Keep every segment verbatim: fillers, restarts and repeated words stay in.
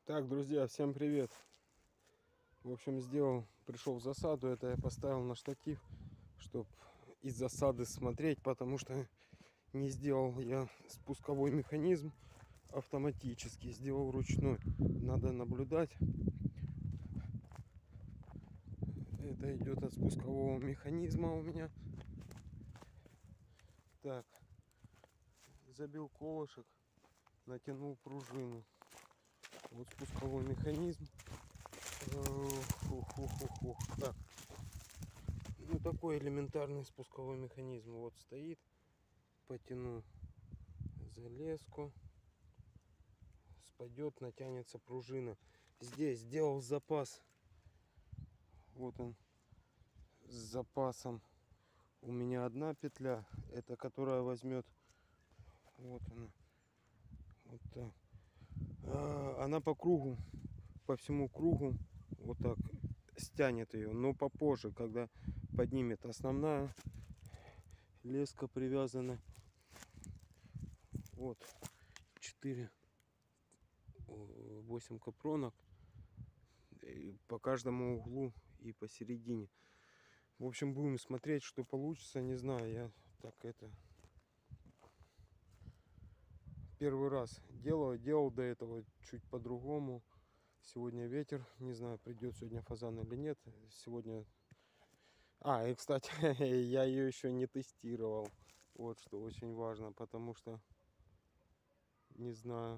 Так, друзья, всем привет. В общем, сделал, пришел в засаду. Это я поставил на штатив, чтобы из засады смотреть, потому что не сделал я спусковой механизм автоматически, сделал ручной. Надо наблюдать. Это идет от спускового механизма у меня. Так, забил колышек, натянул пружину. Вот спусковой механизм. Фух, фух, фух, фух. Так, ну такой элементарный спусковой механизм. Вот стоит. Потяну за леску. Спадет, натянется пружина. Здесь сделал запас. Вот он с запасом. У меня одна петля. Это которая возьмет. Вот она. Вот так. А, она по кругу. По всему кругу. Вот так стянет ее. Но попозже, когда поднимет основная леска привязана. Вот четыре, восемь капронок по каждому углу и посередине. В общем, будем смотреть, что получится. Не знаю, я так это первый раз делаю. Делал до этого чуть по-другому. Сегодня ветер. Не знаю, придет сегодня фазан или нет. Сегодня... А, и, кстати, я ее еще не тестировал. Вот что очень важно, потому что не знаю,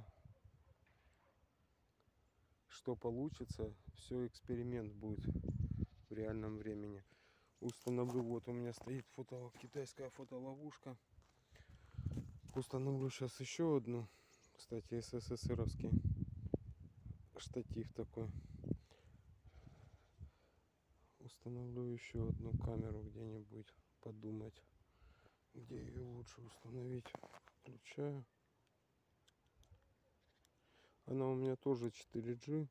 что получится. Все эксперимент будет в реальном времени. Установлю, вот у меня стоит фото, китайская фотоловушка. Установлю сейчас еще одну. Кстати, СССРовский штатив такой. Установлю еще одну камеру где-нибудь. Подумать, где ее лучше установить. Включаю. Она у меня тоже четыре джи.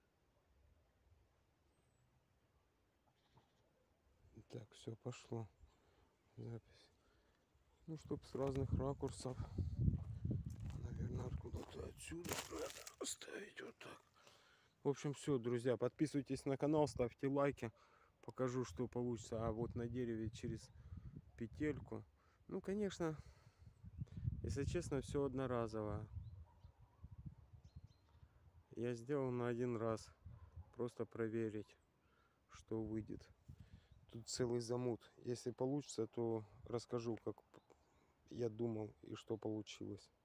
Так, все, пошло. Запись. Ну, чтобы с разных ракурсов. Наверное, откуда-то отсюда надо оставить вот так. В общем, все, друзья. Подписывайтесь на канал, ставьте лайки. Покажу, что получится. А вот на дереве через петельку. Ну, конечно, если честно, все одноразово. Я сделал на один раз. Просто проверить, что выйдет. Тут целый замут. Если получится, то расскажу, как я думал и что получилось.